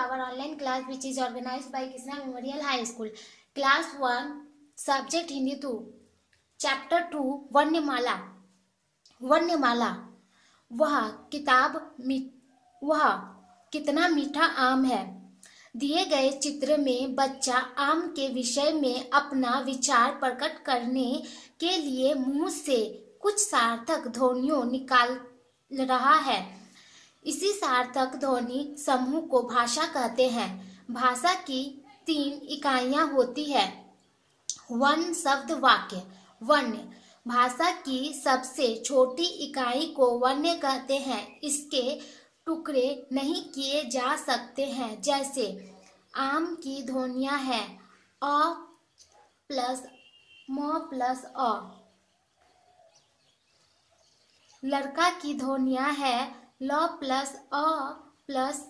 our online class which is organized by Krishna Memorial High School. Class 1, Subject Hindi 2, Chapter 2, वर्णमाला. वर्णमाला. वह कितना मीठा आम है. दिए गए चित्र में बच्चा आम के विषय में अपना विचार प्रकट करने के लिए मुंह से कुछ सार्थक ध्वनियों निकाल रहा है. इसी सार्थक ध्वनि समूह को भाषा कहते हैं. भाषा की 3 इकाइयां होती है. वर्ण, शब्द, वाक्य. वर्ण. भाषा की सबसे छोटी इकाई को वर्ण कहते हैं. इसके टुकड़े नहीं किए जा सकते हैं. जैसे आम की ध्वनियां हैं अ प्लस म प्लस अ. लड़का की ध्वनियां है ल प्लस अ प्लस.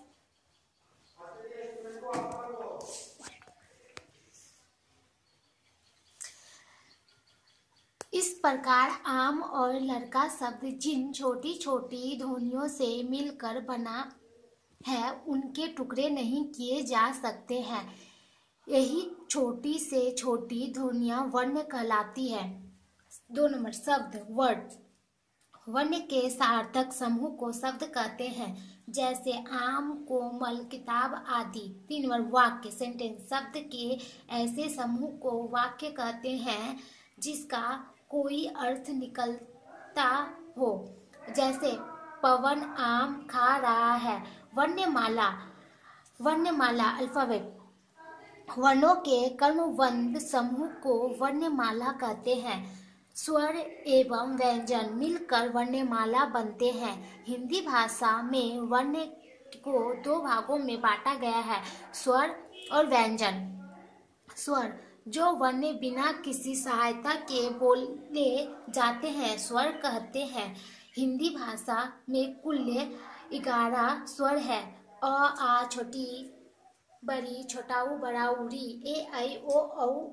इस प्रकार आम और लड़का शब्द जिन छोटी छोटी ध्वनियों से मिलकर बना है उनके टुकड़े नहीं किए जा सकते हैं. यही छोटी से छोटी ध्वनियां वर्ण कहलाती है. 2 नंबर शब्द. वर्ड. वर्ण के सार्थक समूह को शब्द कहते हैं. जैसे आम, कोमल, किताब आदि. 3 नंबर वाक्य. सेंटेंस. शब्द के ऐसे समूह को वाक्य कहते हैं जिसका कोई अर्थ निकलता हो. जैसे पवन आम खा रहा है. वर्णमाला. वर्णमाला अल्फाबेट. वर्णों के कर्मबद्ध समूह को वर्णमाला कहते हैं. स्वर एवं व्यंजन मिलकर वर्णमाला बनते हैं. हिंदी भाषा में वर्ण को 2 भागों में बांटा गया है, स्वर और व्यंजन. स्वर जो वर्ण बिना किसी सहायता के बोले जाते हैं स्वर कहते हैं. हिंदी भाषा में कुल 11 स्वर है. अ, आ, छोटी बड़ी, छोटा ऊ, बड़ा ऊरी, ए, ऐ, ओ, औ.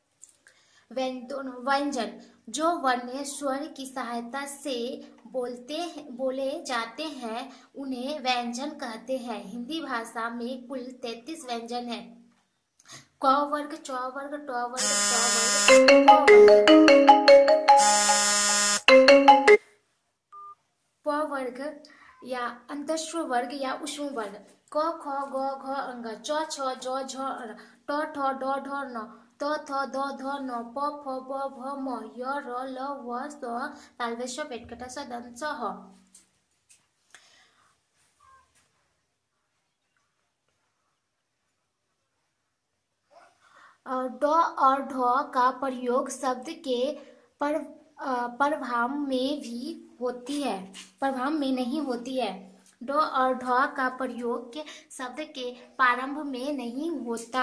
व्यंजन जो वर्ण स्वर की सहायता से बोले जाते हैं उन्हें व्यंजन कहते हैं. हिंदी भाषा में कुल 33 व्यंजन है. क वर्ग, च वर्ग, ट वर्ग, प वर्ग या अंतस्व वर्ग या उष्म वर्ग. क, ख, ग, घ, अंग. च, छ, ज, झ, ट, ठ, ड, ढ, न. त, थ, द, ध, न. प, फ, ब, भ, म. य, र, ल, व, स. तालव्य पेटकट स, दंत, स, ह. ड और ढ का प्रयोग शब्द के प्रभाव में भी होती है, प्रभाव में नहीं होती है. ड और ढ का प्रयोग शब्द के प्रारंभ में नहीं होता.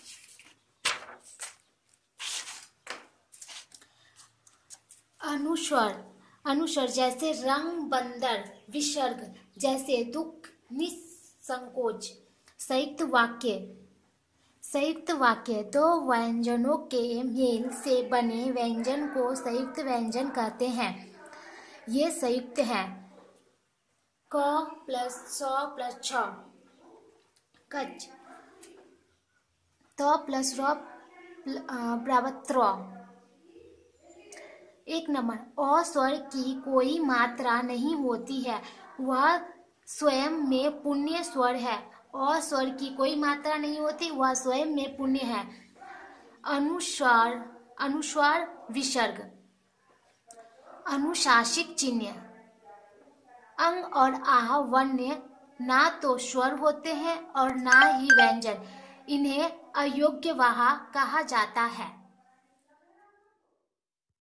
अनुस्वर. अनुस्वर जैसे रंग, बंदर. विसर्ग जैसे दुख, निसंकोच. संयुक्त वाक्य. संयुक्त वाक्य 2 व्यंजनों के मेल से बने व्यंजन को संयुक्त व्यंजन कहते हैं. ये संयुक्त हैं. क प्लस स प्लस छ. कच. त प्लस र बराबर त्र. 1 नंबर. अ स्वर की कोई मात्रा नहीं होती है. वह स्वयं में पुण्य स्वर है. अ स्वर की कोई मात्रा नहीं होती, वह स्वयं में पुण्य है. अनुस्वार. अनुस्वार विसर्ग. अनुशासिक चिन्ह. अंग और आह वर्ण ना तो स्वर होते हैं और ना ही व्यंजन. इन्हें अयोग्यवाह कहा जाता है.